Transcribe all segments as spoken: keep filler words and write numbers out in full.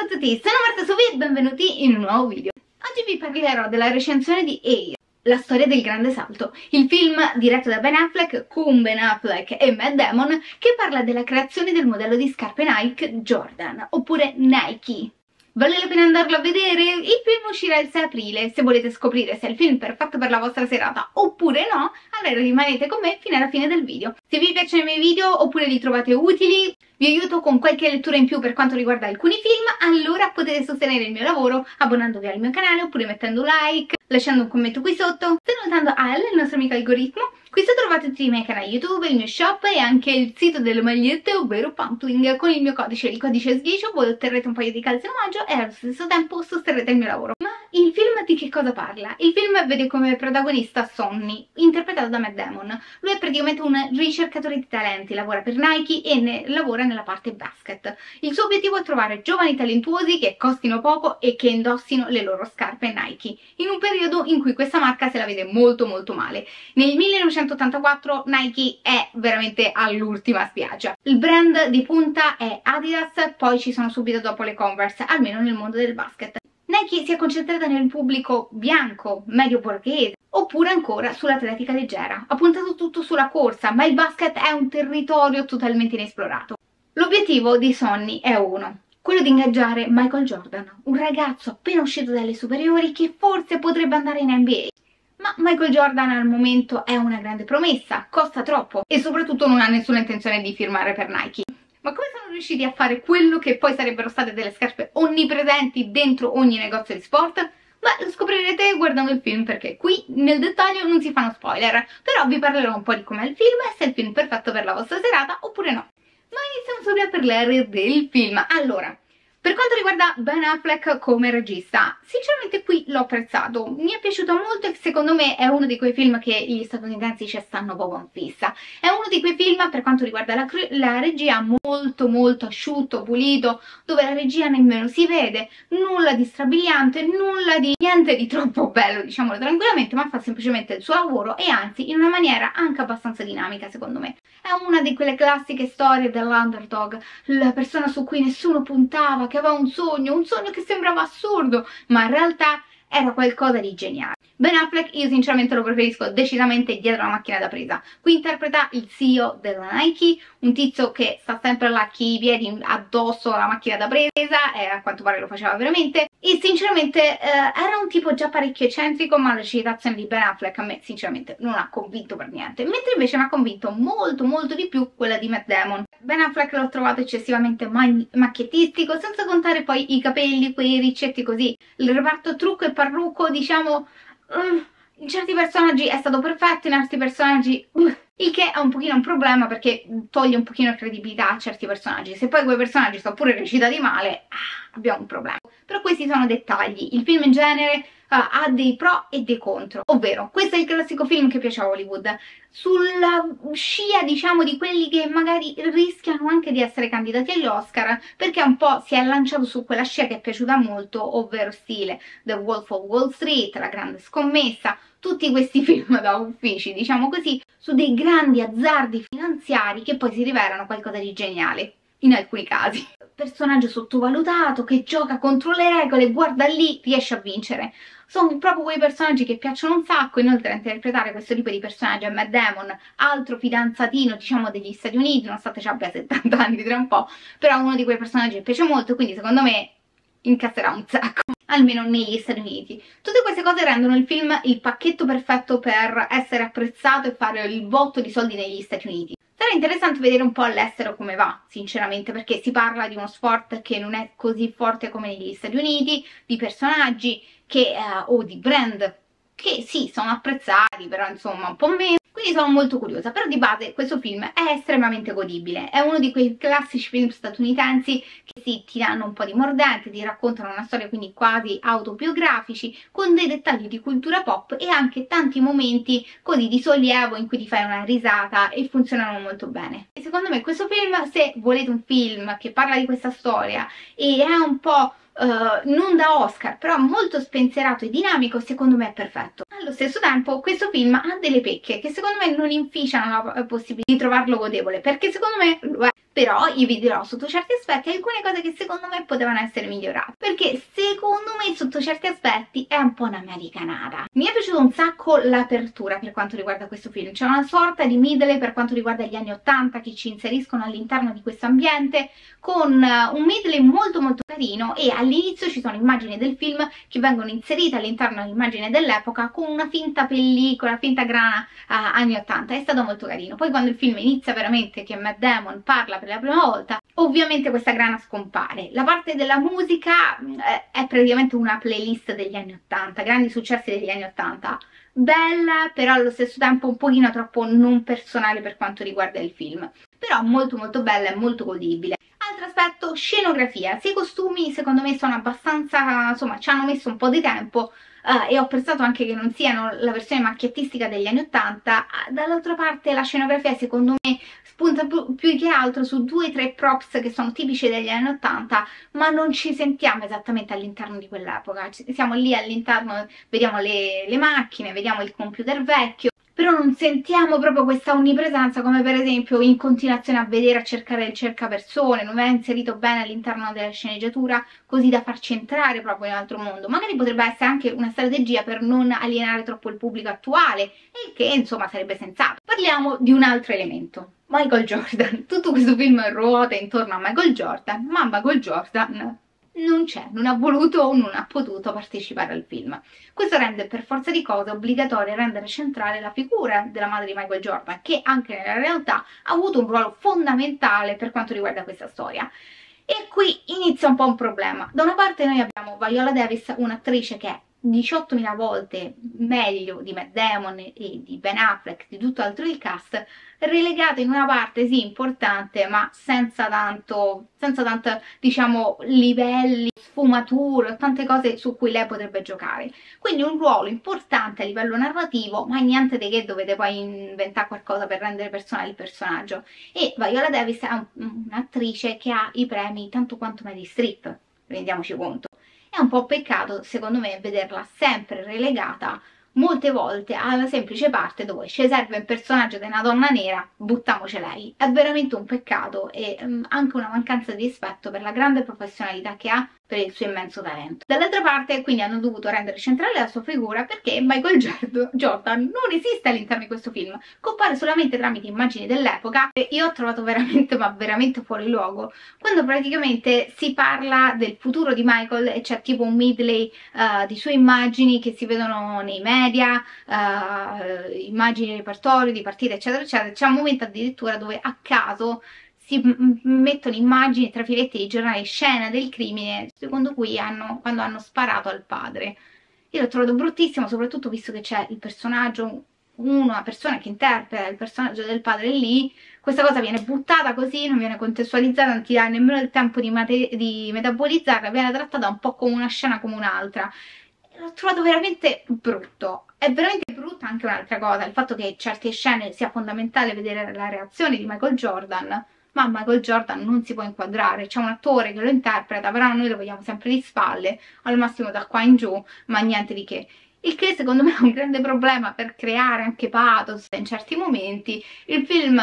a tutti, sono Marta Sofi e benvenuti in un nuovo video. Oggi vi parlerò della recensione di Air, la storia del grande salto, il film diretto da Ben Affleck con Ben Affleck e Matt Damon che parla della creazione del modello di scarpe Nike Jordan, oppure Nike. Vale la pena andarlo a vedere? Il film uscirà il sei aprile, se volete scoprire se è il film perfetto per la vostra serata oppure no, allora rimanete con me fino alla fine del video. Se vi piacciono i miei video oppure li trovate utili, vi aiuto con qualche lettura in più per quanto riguarda alcuni film, allora potete sostenere il mio lavoro abbonandovi al mio canale oppure mettendo un like, lasciando un commento qui sotto, salutando Al, il nostro amico algoritmo. Qui sotto trovate tutti i miei canali YouTube, il mio shop e anche il sito delle magliette, ovvero Pumpling. Con il mio codice, il codice sghicio, voi otterrete un paio di calze in omaggio e allo stesso tempo sosterrete il mio lavoro. Ma il film di che cosa parla? Il film vede come protagonista Sonny, interpretato da Matt Damon. Lui è praticamente un ricercatore di talenti, lavora per Nike e ne lavora nella parte basket. Il suo obiettivo è trovare giovani talentuosi che costino poco e che indossino le loro scarpe Nike, in un periodo in cui questa marca se la vede molto molto male. Nel millenovecentottantaquattro Nike è veramente all'ultima spiaggia. Il brand di punta è Adidas, poi ci sono subito dopo le Converse, almeno nel mondo del basket. Nike si è concentrata nel pubblico bianco, medio borghese, oppure ancora sull'atletica leggera. Ha puntato tutto sulla corsa, ma il basket è un territorio totalmente inesplorato. L'obiettivo di Sonny è uno, quello di ingaggiare Michael Jordan, un ragazzo appena uscito dalle superiori che forse potrebbe andare in N B A. Ma Michael Jordan al momento è una grande promessa, costa troppo e soprattutto non ha nessuna intenzione di firmare per Nike. Ma come sono riusciti a fare quello che poi sarebbero state delle scarpe onnipresenti dentro ogni negozio di sport? Beh, lo scoprirete guardando il film, perché qui nel dettaglio non si fanno spoiler, però vi parlerò un po' di com'è il film e se è il film perfetto per la vostra serata oppure no. Ma iniziamo subito a parlare del film. Allora, per quanto riguarda Ben Affleck come regista, sinceramente qui l'ho apprezzato, mi è piaciuto molto e secondo me è uno di quei film che gli statunitensi ci stanno proprio in fissa. È uno di quei film, per quanto riguarda la, la regia, molto molto asciutto, pulito, dove la regia nemmeno si vede, nulla di strabiliante, nulla di niente di troppo bello, diciamolo tranquillamente, ma fa semplicemente il suo lavoro e anzi in una maniera anche abbastanza dinamica secondo me. È una di quelle classiche storie dell'underdog, la persona su cui nessuno puntava, che aveva un sogno, un sogno che sembrava assurdo, ma in realtà era qualcosa di geniale. Ben Affleck io sinceramente lo preferisco decisamente dietro la macchina da presa. Qui interpreta il C E O della Nike, un tizio che sta sempre là con i piedi addosso alla macchina da presa e a quanto pare lo faceva veramente. E sinceramente eh, era un tipo già parecchio eccentrico, ma la recitazione di Ben Affleck a me sinceramente non ha convinto per niente, mentre invece mi ha convinto molto molto di più quella di Matt Damon. Ben Affleck l'ho trovato eccessivamente macchiettistico, senza contare poi i capelli, quei ricetti così. Il reparto trucco e parrucco, diciamo, uh, in certi personaggi è stato perfetto, in altri personaggi uh, il che è un pochino un problema perché toglie un pochino credibilità a certi personaggi. Se poi quei personaggi sono pure recitati male, ah, abbiamo un problema. Però questi sono dettagli. Il film in genere uh, ha dei pro e dei contro, ovvero questo è il classico film che piace a Hollywood, sulla scia diciamo di quelli che magari rischiano anche di essere candidati agli Oscar, perché un po' si è lanciato su quella scia che è piaciuta molto, ovvero stile The Wolf of Wall Street, La grande scommessa, tutti questi film da uffici, diciamo così, su dei grandi azzardi finanziari che poi si rivelano qualcosa di geniale, in alcuni casi. Personaggio sottovalutato che gioca contro le regole, guarda lì, riesce a vincere. Sono proprio quei personaggi che piacciono un sacco. Inoltre a interpretare questo tipo di personaggio è Matt Damon, altro fidanzatino diciamo degli Stati Uniti, nonostante ci abbia settanta anni tra un po', però uno di quei personaggi che piace molto, quindi secondo me incasserà un sacco, almeno negli Stati Uniti. Tutte queste cose rendono il film il pacchetto perfetto per essere apprezzato e fare il botto di soldi negli Stati Uniti. Sarà interessante vedere un po' all'estero come va, sinceramente, perché si parla di uno sport che non è così forte come negli Stati Uniti, di personaggi che, eh, o di brand che sì, sono apprezzati, però insomma un po' meno. Quindi sono molto curiosa, però di base questo film è estremamente godibile, è uno di quei classici film statunitensi che sì, ti danno un po' di mordente, ti raccontano una storia quindi quasi autobiografici, con dei dettagli di cultura pop e anche tanti momenti così di sollievo in cui ti fai una risata e funzionano molto bene. E secondo me questo film, se volete un film che parla di questa storia e è un po' Uh, non da Oscar, però molto spensierato e dinamico, secondo me è perfetto. Allo stesso tempo questo film ha delle pecche che secondo me non inficiano la possibilità di trovarlo godevole, perché secondo me Però io vi dirò sotto certi aspetti alcune cose che secondo me potevano essere migliorate, perché secondo me sotto certi aspetti è un po' un'americanata. Mi è piaciuto un sacco l'apertura per quanto riguarda questo film, c'è una sorta di medley per quanto riguarda gli anni ottanta che ci inseriscono all'interno di questo ambiente, con un medley molto molto carino, e all'inizio ci sono immagini del film che vengono inserite all'interno dell'immagine dell'epoca con una finta pellicola, finta grana uh, anni ottanta. È stato molto carino. Poi quando il film inizia veramente, che Matt Damon parla per la prima volta, ovviamente questa grana scompare. La parte della musica eh, è praticamente una playlist degli anni ottanta, grandi successi degli anni ottanta, bella però allo stesso tempo un pochino troppo non personale per quanto riguarda il film, però molto molto bella e molto godibile. Altro aspetto, scenografia. Se i costumi secondo me sono abbastanza, insomma, ci hanno messo un po' di tempo, uh, e ho pensato anche che non siano la versione macchiettistica degli anni ottanta. Dall'altra parte la scenografia secondo me spunta più, più che altro su due o tre props che sono tipici degli anni ottanta, ma non ci sentiamo esattamente all'interno di quell'epoca. Siamo lì all'interno, vediamo le, le macchine, vediamo il computer vecchio, però non sentiamo proprio questa onnipresenza come per esempio in continuazione a vedere, a cercare il cercapersone, non è inserito bene all'interno della sceneggiatura così da farci entrare proprio in un altro mondo. Magari potrebbe essere anche una strategia per non alienare troppo il pubblico attuale, e che insomma sarebbe sensato. Parliamo di un altro elemento, Michael Jordan. Tutto questo film ruota intorno a Michael Jordan, ma Michael Jordan non c'è, non ha voluto o non ha potuto partecipare al film. Questo rende per forza di cose obbligatorio rendere centrale la figura della madre di Michael Jordan, che anche nella realtà ha avuto un ruolo fondamentale per quanto riguarda questa storia. E qui inizia un po' un problema. Da una parte noi abbiamo Viola Davis, un'attrice che è diciottomila volte meglio di Matt Damon e di Ben Affleck, di tutto altro il cast, relegata in una parte sì importante ma senza tanto, senza tanto diciamo livelli, sfumature, tante cose su cui lei potrebbe giocare. Quindi un ruolo importante a livello narrativo, ma niente di che dovete poi inventare qualcosa per rendere personale il personaggio. E Viola Davis è un'attrice che ha i premi tanto quanto Meryl Streep, rendiamoci conto. È un po' peccato, secondo me, vederla sempre relegata molte volte alla semplice parte dove ci serve un personaggio di una donna nera, buttiamoci lei. È veramente un peccato e um, anche una mancanza di rispetto per la grande professionalità che ha, per il suo immenso talento. Dall'altra parte quindi hanno dovuto rendere centrale la sua figura perché Michael Jordan non esiste all'interno di questo film, compare solamente tramite immagini dell'epoca, e io ho trovato veramente ma veramente fuori luogo quando praticamente si parla del futuro di Michael e c'è tipo un medley uh, di sue immagini che si vedono nei media, uh, immagini di repertorio, di partite eccetera eccetera. C'è un momento addirittura dove a caso si mettono immagini tra filetti di giornali, scena del crimine secondo cui hanno, quando hanno sparato al padre. Io l'ho trovato bruttissimo, soprattutto visto che c'è il personaggio, una persona che interpreta il personaggio del padre lì. Questa cosa viene buttata così, non viene contestualizzata, non ti dà nemmeno il tempo di, di metabolizzarla, viene trattata un po' come una scena come un'altra. L'ho trovato veramente brutto. È veramente brutta anche un'altra cosa, il fatto che in certe scene sia fondamentale vedere la reazione di Michael Jordan, ma Michael Jordan non si può inquadrare, c'è un attore che lo interpreta, però noi lo vediamo sempre di spalle, al massimo da qua in giù, ma niente di che. Il che secondo me è un grande problema per creare anche pathos in certi momenti. Il film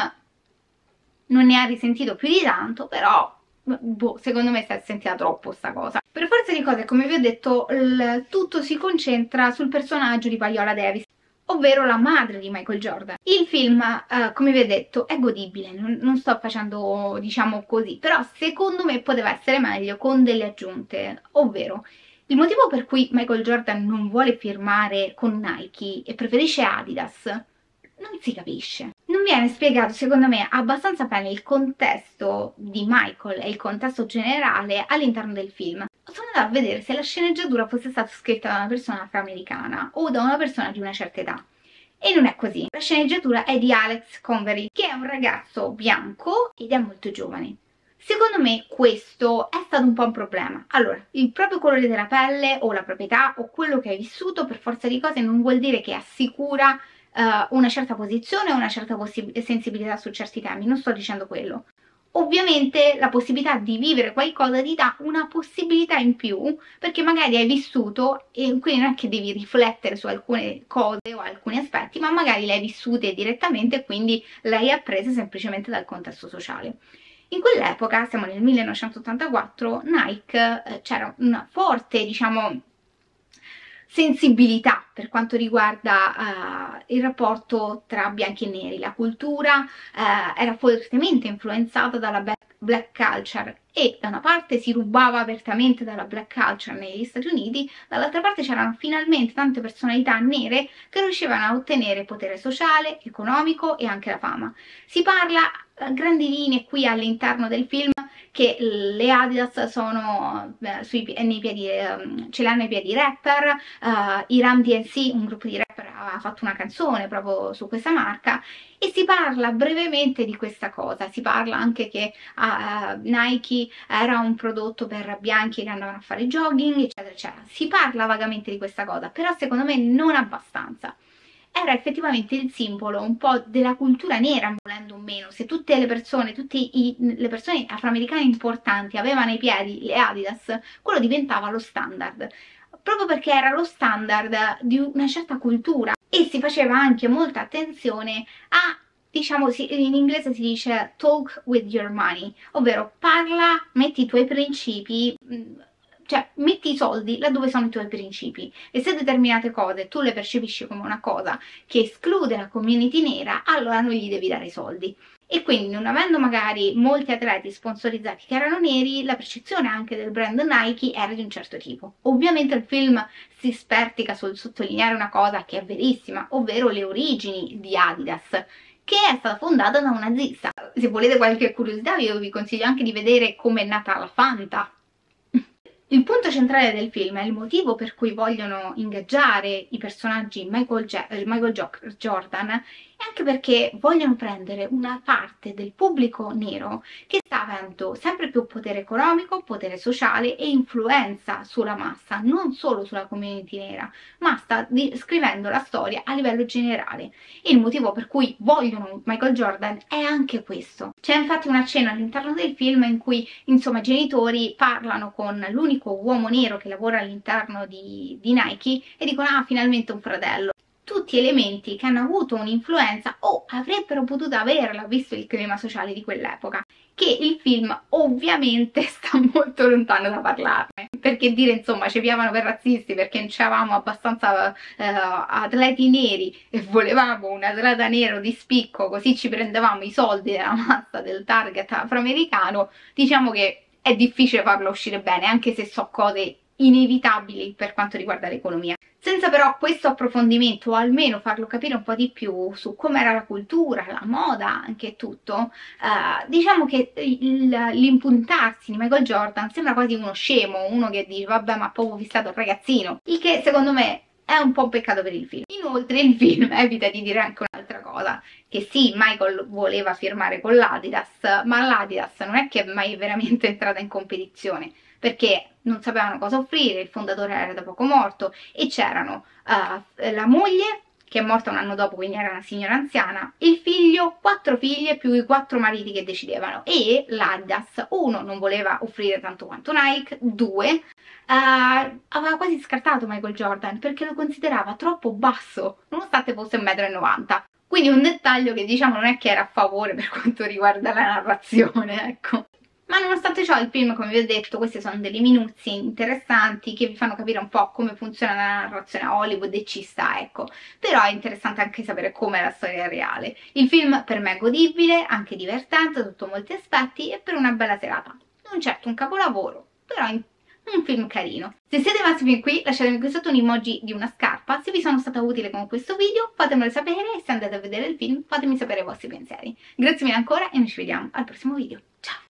non ne ha risentito più di tanto, però boh, secondo me si è sentita troppo sta cosa. Per forza di cose, come vi ho detto, il tutto si concentra sul personaggio di Viola Davis, ovvero la madre di Michael Jordan. Il film, uh, come vi ho detto, è godibile, non, non sto facendo, diciamo così, però secondo me poteva essere meglio con delle aggiunte, ovvero il motivo per cui Michael Jordan non vuole firmare con Nike e preferisce Adidas non si capisce. Non viene spiegato, secondo me, abbastanza bene il contesto di Michael e il contesto generale all'interno del film. Sono andata a vedere se la sceneggiatura fosse stata scritta da una persona afroamericana o da una persona di una certa età. E non è così. La sceneggiatura è di Alex Convery, che è un ragazzo bianco ed è molto giovane. Secondo me questo è stato un po' un problema. Allora, il proprio colore della pelle o la proprietà o quello che hai vissuto per forza di cose non vuol dire che assicura uh, una certa posizione o una certa sensibilità su certi temi, non sto dicendo quello. Ovviamente la possibilità di vivere qualcosa ti dà una possibilità in più, perché magari hai vissuto e quindi non è che devi riflettere su alcune cose o alcuni aspetti, ma magari le hai vissute direttamente e quindi le hai apprese semplicemente dal contesto sociale. In quell'epoca, siamo nel millenovecentottantaquattro, Nike eh, c'era una forte, diciamo, sensibilità per quanto riguarda uh, il rapporto tra bianchi e neri. La cultura uh, era fortemente influenzata dalla black culture e da una parte si rubava apertamente dalla black culture negli Stati Uniti, dall'altra parte c'erano finalmente tante personalità nere che riuscivano a ottenere potere sociale, economico e anche la fama. Si parla a grandi linee qui all'interno del film che le Adidas sono eh, sui, nei piedi, eh, ce l'hanno ai piedi rapper, uh, i Run D M C, un gruppo di rapper, ha fatto una canzone proprio su questa marca e si parla brevemente di questa cosa. Si parla anche che uh, Nike era un prodotto per bianchi che andavano a fare jogging, eccetera, eccetera. Si parla vagamente di questa cosa, però secondo me non abbastanza. Era effettivamente il simbolo un po' della cultura nera, volendo o meno. Se tutte le persone, tutte i, le persone afroamericane importanti avevano ai piedi le Adidas, quello diventava lo standard, proprio perché era lo standard di una certa cultura e si faceva anche molta attenzione a, diciamo, in inglese si dice talk with your money, ovvero parla, metti i tuoi principi, cioè metti i soldi laddove sono i tuoi principi, e se determinate cose tu le percepisci come una cosa che esclude la community nera, allora non gli devi dare i soldi. E quindi, non avendo magari molti atleti sponsorizzati che erano neri, la percezione anche del brand Nike era di un certo tipo. Ovviamente il film si spertica sul sottolineare una cosa che è verissima, ovvero le origini di Adidas, che è stata fondata da un nazista. Se volete qualche curiosità io vi consiglio anche di vedere come è nata la Fanta. Il punto centrale del film è il motivo per cui vogliono ingaggiare i personaggi Michael, Ge Michael Jordan, e anche perché vogliono prendere una parte del pubblico nero che sta avendo sempre più potere economico, potere sociale e influenza sulla massa, non solo sulla community nera, ma sta scrivendo la storia a livello generale. E il motivo per cui vogliono Michael Jordan è anche questo. C'è infatti una scena all'interno del film in cui, insomma, i genitori parlano con l'unico uomo nero che lavora all'interno di, di Nike e dicono: ah, finalmente un fratello. Tutti elementi che hanno avuto un'influenza o avrebbero potuto averla, visto il clima sociale di quell'epoca, che il film ovviamente sta molto lontano da parlarne. Perché dire, insomma, ci piavano per razzisti perché non c'avevamo abbastanza eh, atleti neri e volevamo un atleta nero di spicco, così ci prendevamo i soldi della massa del target afroamericano, diciamo che è difficile farlo uscire bene, anche se so cose inevitabili per quanto riguarda l'economia. Senza però questo approfondimento, o almeno farlo capire un po' di più su com'era la cultura, la moda, anche tutto, eh, diciamo che l'impuntarsi di Michael Jordan sembra quasi uno scemo, uno che dice vabbè, ma proprio fissato il ragazzino, il che secondo me è un po' un peccato per il film. Inoltre il film evita di dire anche un'altra cosa, che sì, Michael voleva firmare con l'Adidas, ma l'Adidas non è che è mai veramente entrata in competizione, perché non sapevano cosa offrire, il fondatore era da poco morto e c'erano uh, la moglie, che è morta un anno dopo, quindi era una signora anziana, il figlio, quattro figlie più i quattro mariti che decidevano, e l'Adidas, uno, non voleva offrire tanto quanto Nike, due, uh, aveva quasi scartato Michael Jordan perché lo considerava troppo basso, nonostante fosse un metro e novanta. Quindi un dettaglio che, diciamo, non è che era a favore per quanto riguarda la narrazione, ecco. Ma nonostante ciò il film, come vi ho detto, queste sono delle minuzie interessanti che vi fanno capire un po' come funziona la narrazione a Hollywood e ci sta, ecco. Però è interessante anche sapere com'è la storia reale. Il film per me è godibile, anche divertente sotto molti aspetti e per una bella serata. Non certo un capolavoro, però un film carino. Se siete rimasti fin qui lasciatemi qui sotto un emoji di una scarpa. Se vi sono stata utile con questo video fatemelo sapere, e se andate a vedere il film fatemi sapere i vostri pensieri. Grazie mille ancora e noi ci vediamo al prossimo video. Ciao!